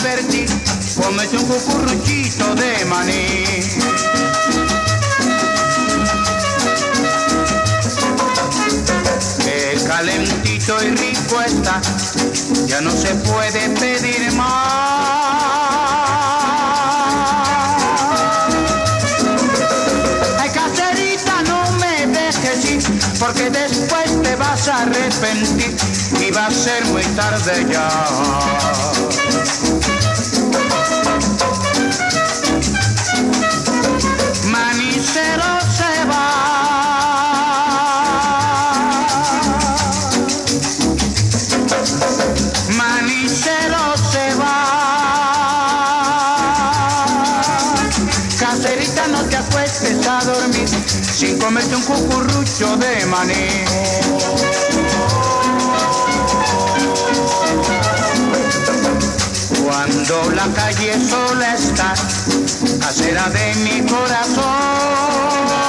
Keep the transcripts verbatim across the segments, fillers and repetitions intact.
divertir, cómete un cucuruchito de maní. Qué calentito y rico está, ya no se puede pedir más. Ay, caserita, no me dejes ir, porque después te vas a arrepentir y va a ser muy tarde ya. Manicero se va, manicero se va. Caserita, no te acuestes a dormir sin comerte un cucurucho de maní. Cuando la calle sola está, casera de mi corazón,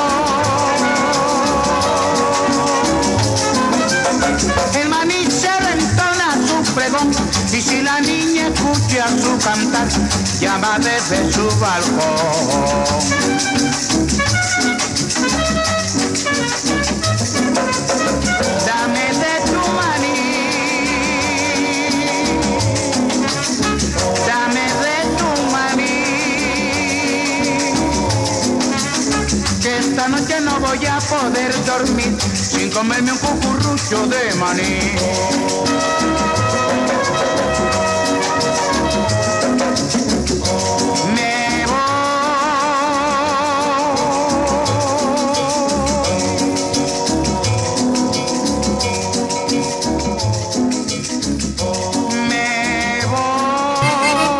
el manicero entona su pregón, y si la niña escucha su cantar, llama desde su balcón. Dame de tu maní, dame de tu maní, que esta noche no voy a poder dormir sin comerme un cucurucho de maní. Me voy, me voy.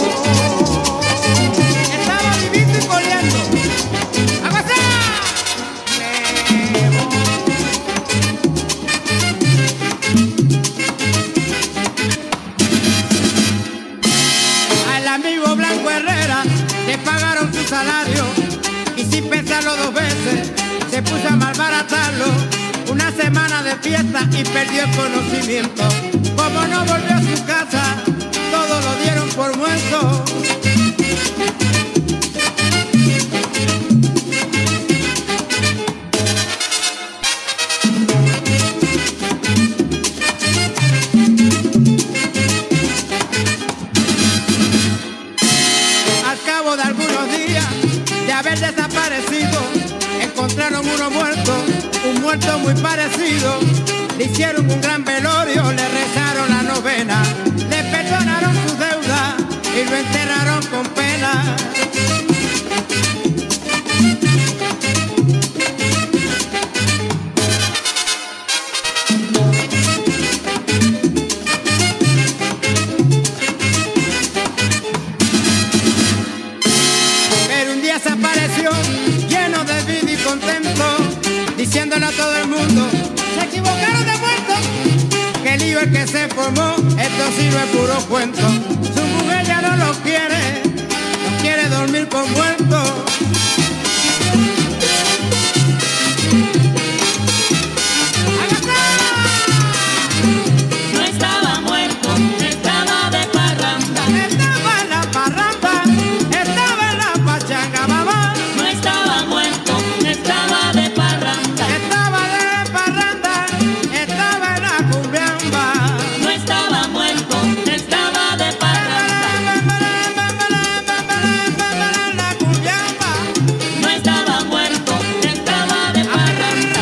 Estaba vivito y coleando. ¡Aguacá! Me voy. Al amigo Blanco Herrera le pagaron su salario y sin pensarlo dos veces se puso a malbaratarlo. Una semana de fiesta y perdió el conocimiento. Como no volvió a su casa, todo lo dieron por muerto. Al cabo de algunos días de haber desaparecido, encontraron uno muerto, un muerto muy parecido. Le hicieron un gran velorio, le rezaron la novena, le perdonaron su deuda y lo enterraron con pena. Pero un día se apareció lleno de vida y contento, diciéndole a todo el mundo: se equivocaron de muerto, que el lío el que se formó, esto sí no es puro cuento. Su mujer ya no lo quiere, no quiere dormir con muertos. No estaba muerto, estaba de parranda. Estaba en la parranda, estaba en la pachanga, mamá. No estaba muerto, estaba de parranda. Estaba de parranda, estaba en la cumbiamba. No estaba muerto, estaba de parranda. La cumbiamba. No estaba muerto, estaba de parranda.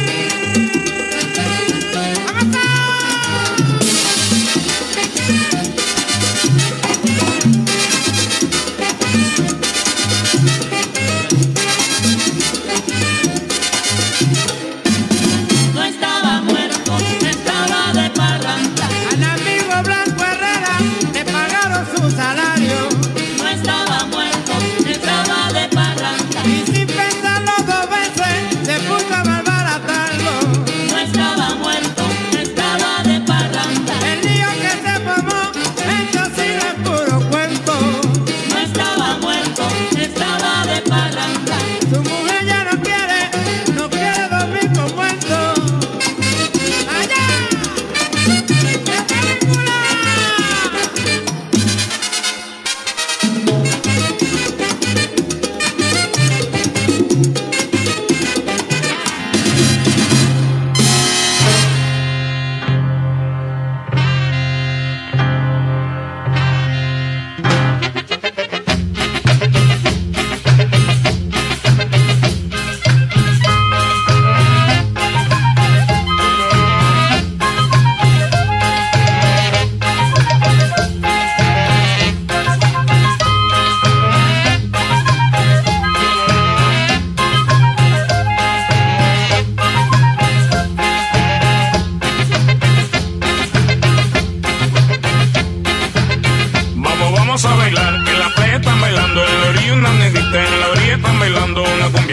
No estaba muerto, estaba de parranda. Al amigo Blanco Herrera le pagaron su salario No estaba muerto, estaba de parranda. y sin pensarlo dos veces se puso a malbaratarlo. No estaba muerto, estaba de parranda. El lío que se formó, esto sí no es puro cuento. No estaba muerto,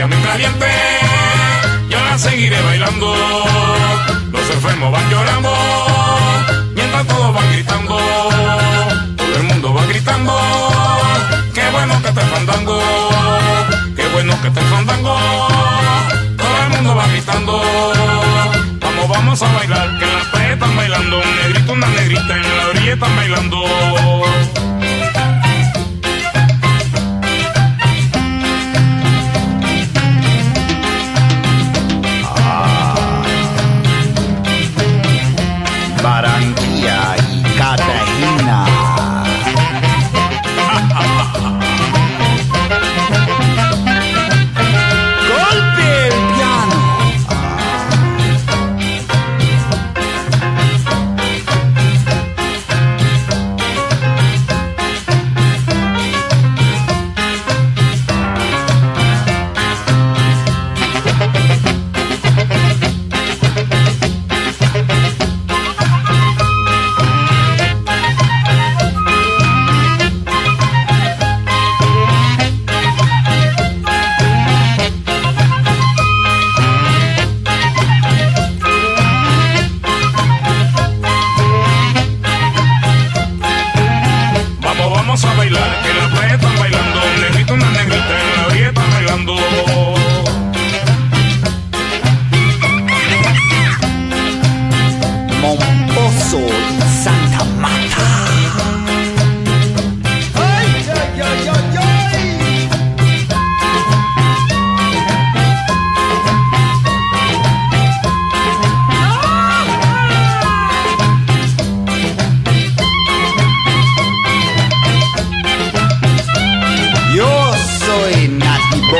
ella me caliente, yo la seguiré bailando. Los enfermos van llorando, mientras todos van gritando. Todo el mundo va gritando, qué bueno que está el fandango, qué bueno que está el fandango. Todo el mundo va gritando, vamos, vamos a bailar, que en la playa están bailando. Un negrito, una negrita, en la orilla están bailando. Barranquilla y Cartagena. Golpe el piano. Vamos a bailar, que en la playa están bailando. Un negrito, una negrita, en la orilla están bailando. Momposo y Santa Marta. ¡Ay, ay, ay, ay, ay! Yo soy nativo.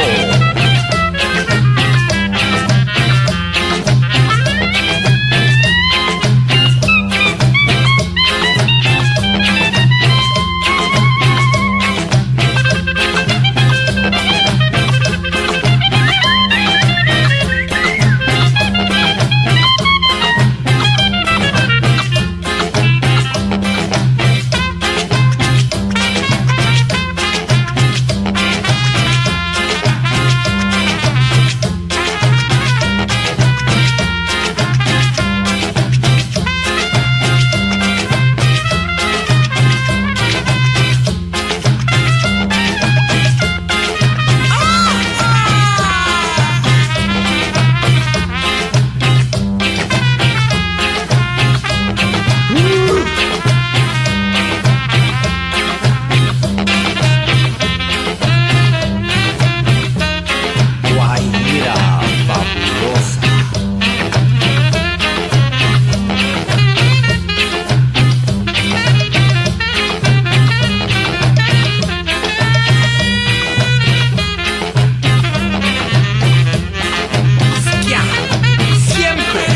Guajira fabulosa. Ya, siempre.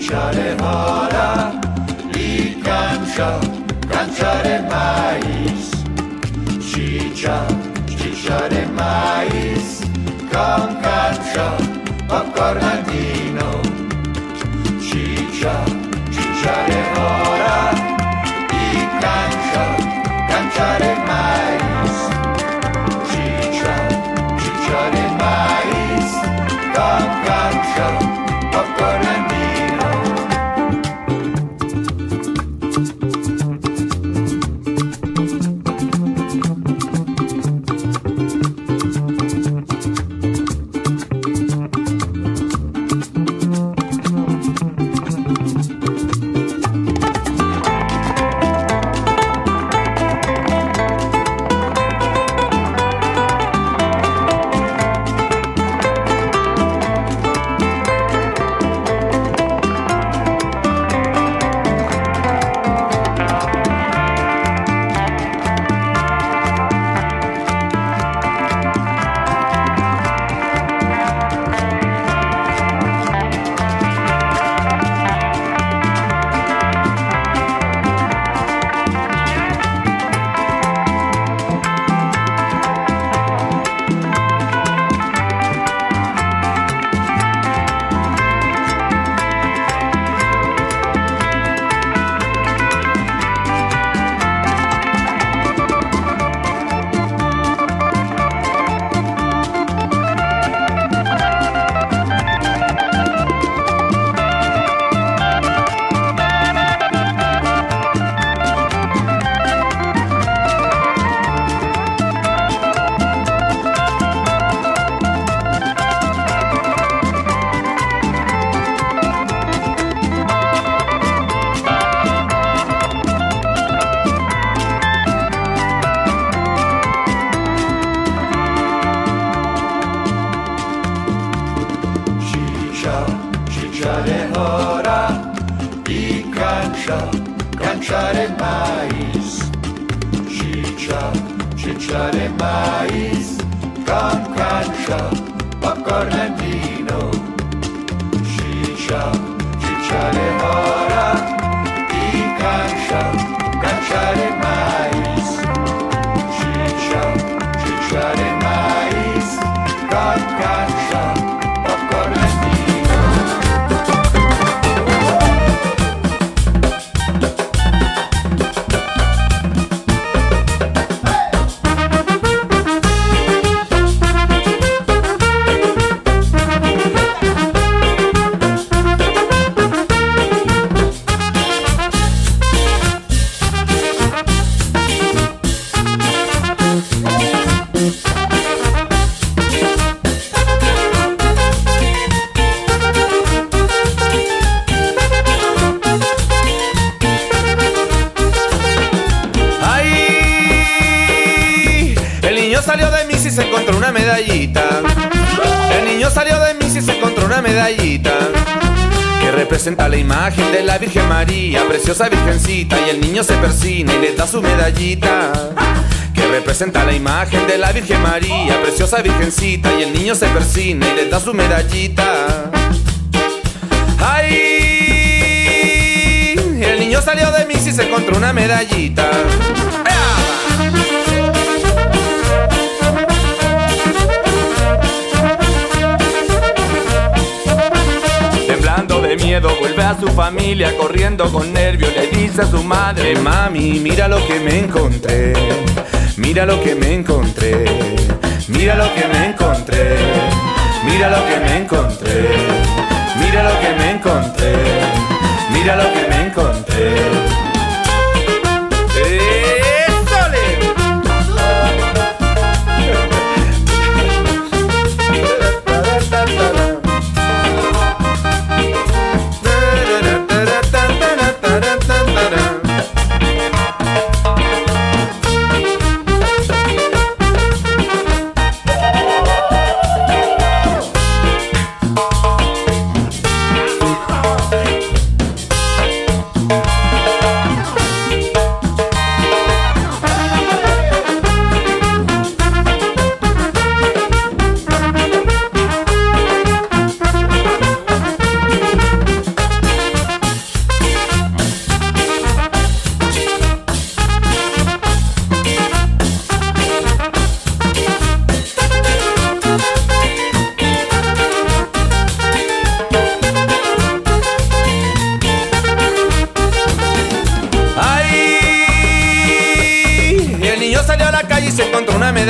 chicha de jora y cancha, cancha de maíz. Chicha, chicha de maíz, con cancha, popcorn andino. Chicha, chicha de jora y cancha, cancha de maíz. Chicha, chicha de maíz, con cancha, popcorn andino. Chicha de jora y cancha, cancha de maíz. Chicha, chicha de maíz, con cancha, popcorn andino. Chicha, chicha de jora y cancha, cancha de maíz. Chicha, chicha de maíz, con cancha, popcorn andino. Salió de mí si se encontró una medallita. El niño salió de mí si se encontró una medallita que representa la imagen de la Virgen María, preciosa virgencita. Y el niño se persina y le da su medallita que representa la imagen de la Virgen María, preciosa virgencita. Y el niño se persina y le da su medallita. Ay, el niño salió de mí si se encontró una medallita. De miedo vuelve a su familia, corriendo con nervios le dice a su madre: mami, mira lo que me encontré, mira lo que me encontré, mira lo que me encontré, mira lo que me encontré, mira lo que me encontré, mira lo que me encontré.